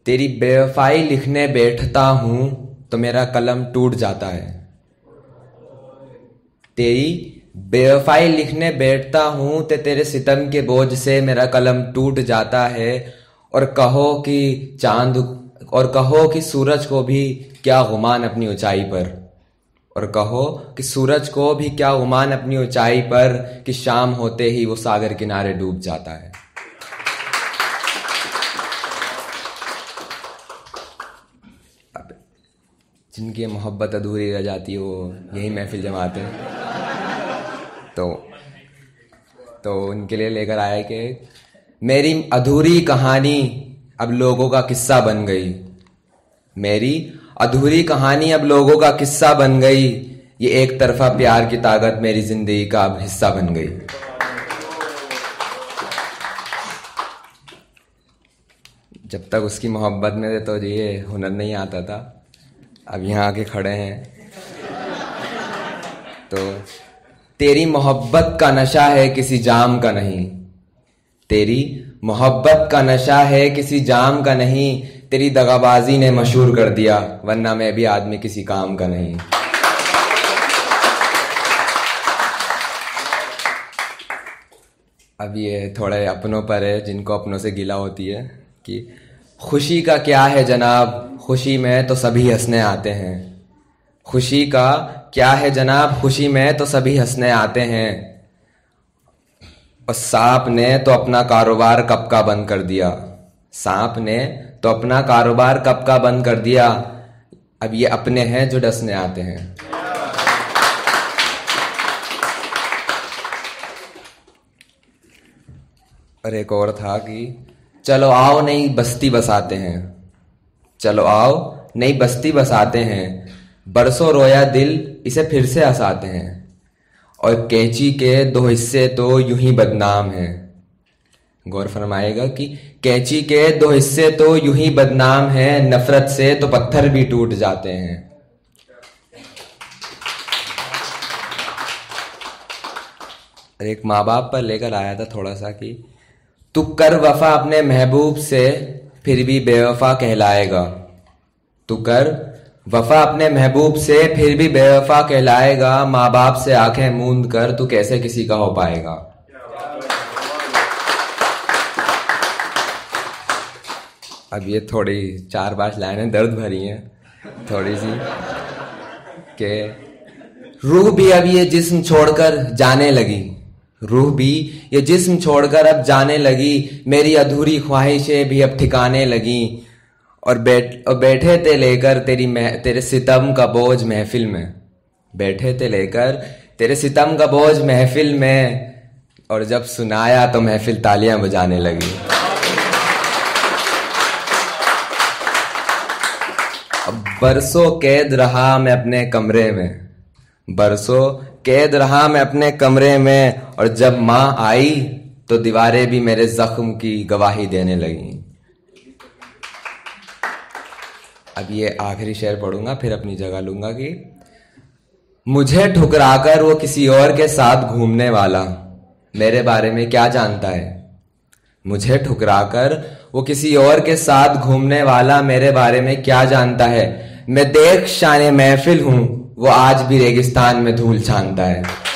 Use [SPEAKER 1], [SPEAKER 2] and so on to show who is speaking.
[SPEAKER 1] तेरी बेवफाई लिखने बैठता हूं तो मेरा कलम टूट जाता है। तेरी बेवफाई लिखने बैठता हूं तो तेरे सितम के बोझ से मेरा कलम टूट जाता है। और कहो कि सूरज को भी क्या गुमान अपनी ऊंचाई पर। और कहो कि सूरज को भी क्या गुमान अपनी ऊंचाई पर कि शाम होते ही वो सागर किनारे डूब जाता है। अब जिनकी मोहब्बत अधूरी रह जाती है वो यही महफिल जमाते हैं। तो उनके लिए लेकर आए कि मेरी अधूरी कहानी अब लोगों का किस्सा बन गई। मेरी अधूरी कहानी अब लोगों का किस्सा बन गई। ये एक तरफा प्यार की ताकत मेरी जिंदगी का अब हिस्सा बन गई। जब तक उसकी मोहब्बत में थे तो ये हुनर नहीं आता था। अब यहाँ आके खड़े हैं तो तेरी मोहब्बत का नशा है किसी जाम का नहीं। तेरी मोहब्बत का नशा है किसी जाम का नहीं। तेरी दगाबाजी ने मशहूर कर दिया वरना मैं भी आदमी किसी काम का नहीं। अब ये थोड़े अपनों पर है जिनको अपनों से गिला होती है कि खुशी का क्या है जनाब, खुशी में तो सभी हंसने आते हैं। खुशी का क्या है जनाब, खुशी में तो सभी हंसने आते हैं। और सांप ने तो अपना कारोबार कब का बंद कर दिया। सांप ने तो अपना कारोबार कब का बंद कर दिया। अब ये अपने हैं जो डसने आते हैं। और एक और था कि चलो आओ नई बस्ती बसाते हैं। चलो आओ नई बस्ती बसाते हैं। बरसों रोया दिल इसे फिर से हंसाते हैं। और कैंची के दो हिस्से तो यूं ही बदनाम हैं। गौर फरमाएगा कि कैंची के दो हिस्से तो यूं ही बदनाम हैं। नफरत से तो पत्थर भी टूट जाते हैं। और एक माँ बाप पर लेकर आया था थोड़ा सा कि तू कर वफा अपने महबूब से फिर भी बेवफा कहलाएगा। तू कर वफा अपने महबूब से फिर भी बेवफा कहलाएगा। माँ बाप से आंखें मूंद कर तू कैसे किसी का हो पाएगा। अब ये थोड़ी 4-5 लाइनें दर्द भरी हैं थोड़ी सी कि रूह भी अब ये जिस्म छोड़कर जाने लगी। रूह भी ये जिस्म छोड़कर अब जाने लगी। मेरी अधूरी ख्वाहिशें भी अब ठिकाने लगी। और बैठे थे लेकर तेरे सितम का बोझ महफिल में। बैठे थे लेकर तेरे सितम का बोझ महफिल में। और जब सुनाया तो महफिल तालियां बजाने लगी। अब बरसों कैद रहा मैं अपने कमरे में। बरसों कैद रहा मैं अपने कमरे में। और जब माँ आई तो दीवारें भी मेरे जख्म की गवाही देने लगी। अब ये आखिरी शेर पढ़ूंगा फिर अपनी जगह लूंगा कि मुझे ठुकराकर वो किसी और के साथ घूमने वाला मेरे बारे में क्या जानता है। मुझे ठुकराकर वो किसी और के साथ घूमने वाला मेरे बारे में क्या जानता है। मैं देख शाने महफिल हूं वो आज भी रेगिस्तान में धूल छानता है।